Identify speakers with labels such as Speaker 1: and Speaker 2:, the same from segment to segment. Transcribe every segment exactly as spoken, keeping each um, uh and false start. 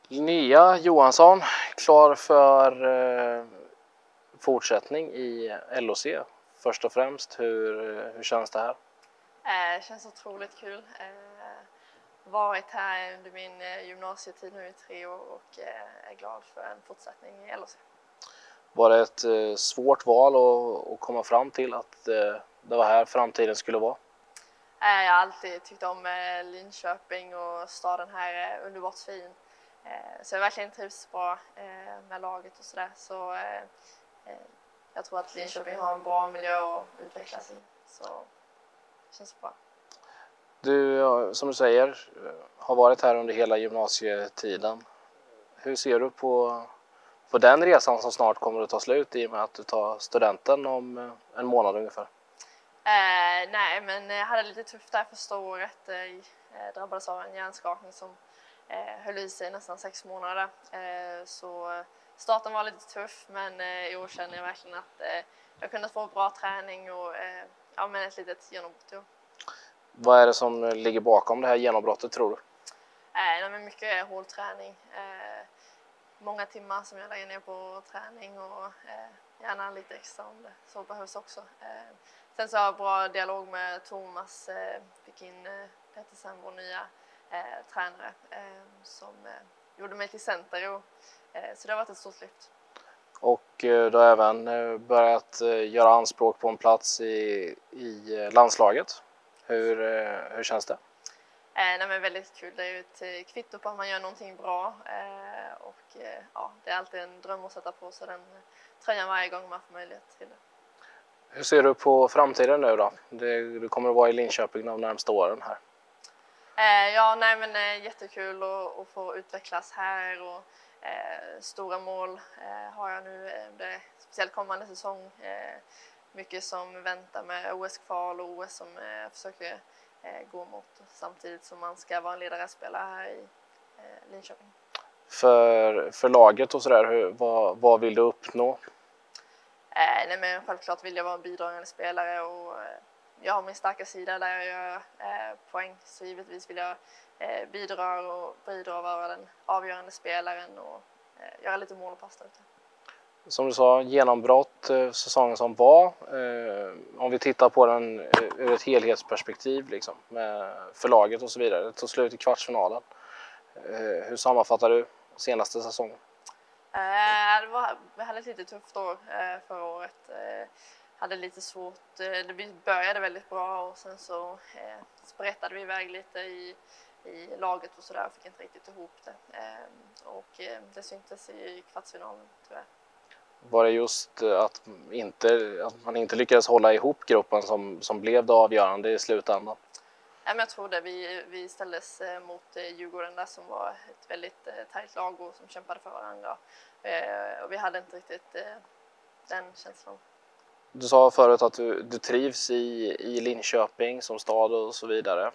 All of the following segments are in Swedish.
Speaker 1: Linnea Johansson, klar för eh, fortsättning i L O C. Först och främst, hur, hur känns det här?
Speaker 2: Det eh, känns otroligt kul. Eh, varit här under min eh, gymnasietid nu i tre år och eh, är glad för en fortsättning i L O C.
Speaker 1: Var det ett eh, svårt val att, att komma fram till att eh, det var här framtiden skulle vara?
Speaker 2: Eh, jag har alltid tyckt om eh, Linköping och staden här är underbart fin. Eh, så jag verkligen trivs bra eh, med laget och sådär. Så eh, eh, jag tror att Linköping har en bra miljö att utvecklas i. Så det känns bra.
Speaker 1: Du, som du säger, har varit här under hela gymnasietiden. Hur ser du på, på den resan som snart kommer att ta slut i och med att du tar studenten om en månad ungefär?
Speaker 2: Eh, nej, men jag hade lite tufft där första året. Jag drabbades av en hjärnskakning som eh, höll i sig nästan sex månader. Eh, så starten var lite tuff, men eh, i år känner jag verkligen att eh, jag kunde få bra träning och eh, ja, men ett litet genombrott i år.
Speaker 1: Vad är det som ligger bakom det här genombrottet, tror du?
Speaker 2: Eh, men mycket hård träning. Eh, många timmar som jag lägger ner på träning och eh, gärna lite extra om det så behövs också. Eh, sen så har jag bra dialog med Thomas, eh, fick in eh, Peter sen vår nya eh, tränare eh, som eh, gjorde mig till center i år. Eh, så det har varit ett stort lyft.
Speaker 1: Och eh, du har även eh, börjat eh, göra anspråk på en plats i, i eh, landslaget. Hur, eh, hur känns det?
Speaker 2: Eh, nej, men väldigt kul. Det är ju ett eh, kvitto på att man gör någonting bra eh, och eh, ja, det är alltid en dröm att sätta på sig den tröjan varje gång man får möjlighet till det.
Speaker 1: Hur ser du på framtiden nu då? Det, du kommer att vara i Linköping de närmaste åren här.
Speaker 2: Eh, ja, nej men eh, jättekul att, att få utvecklas här och eh, stora mål eh, har jag nu, eh, det, speciellt kommande säsong. Eh, mycket som väntar med O S-kval och O S som jag eh, försöker eh, gå mot samtidigt som man ska vara en ledarspelare här i eh, Linköping.
Speaker 1: För, för laget och sådär, vad, vad vill du uppnå?
Speaker 2: Eh, nej men självklart vill jag vara en bidragande spelare och eh, jag har min starka sida där jag gör eh, poäng, så givetvis vill jag eh, bidra och bidra och vara den avgörande spelaren och eh, göra lite mål och pass där ute.
Speaker 1: Som du sa, genombrott eh, säsongen som var. Eh, om vi tittar på den eh, ur ett helhetsperspektiv liksom, med förlaget och så vidare. Det tog slut i kvartsfinalen. Eh, hur sammanfattar du senaste säsongen?
Speaker 2: Eh, det var, vi hade ett lite tufft år eh, förra året. Eh, hade lite svårt. Eh, det började väldigt bra och sen så eh, sprättade vi iväg lite i, i laget och sådär och fick inte riktigt ihop det. Eh, och eh, det syntes i kvartsfinalen tyvärr.
Speaker 1: Var det just att, inte, att man inte lyckades hålla ihop gruppen som, som blev det avgörande i slutändan?
Speaker 2: Ja, men jag tror det. Vi, vi ställdes eh, mot eh, Djurgården där som var ett väldigt eh, tajt lag och som kämpade för varandra. Eh, och vi hade inte riktigt eh, den känslan.
Speaker 1: Du sa förut att du, du trivs i, i Linköping som stad och så vidare.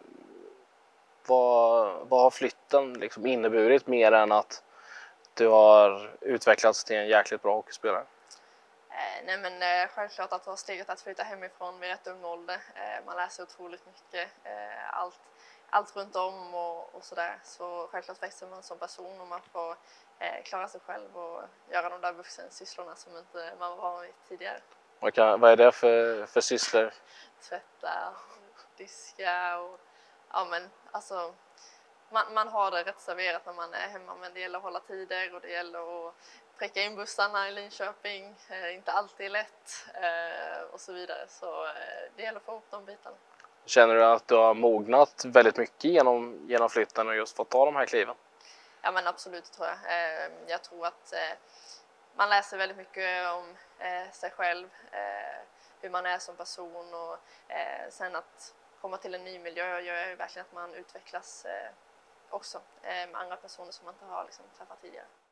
Speaker 1: Vad, vad har flytten liksom inneburit mer än att du har utvecklats till en jäkligt bra hockeyspelare?
Speaker 2: Eh, nej men eh, självklart att ha steget att flytta hemifrån vid rätt ung ålder. Eh, man läser otroligt mycket. Eh, allt, allt runt om och, och sådär. Så självklart växer man som person och man får eh, klara sig själv och göra de där vuxensysslorna som inte man var vid tidigare.
Speaker 1: Vad, kan, vad är det för, för sysslor?
Speaker 2: Tvätta, diska och ja men alltså man, man har det rätt serverat när man är hemma, men det gäller att hålla tider och det gäller att pricka in bussarna i Linköping, eh, inte alltid lätt eh, och så vidare, så eh, det gäller att få ihop de bitarna.
Speaker 1: Känner du att du har mognat väldigt mycket genom, genom flytten och just fått ta de här kliven?
Speaker 2: Ja men absolut tror jag. Eh, jag tror att eh, man läser väldigt mycket om eh, sig själv, eh, hur man är som person och eh, sen att komma till en ny miljö gör ju verkligen att man utvecklas eh, också eh, med andra personer som man inte har liksom, träffat tidigare.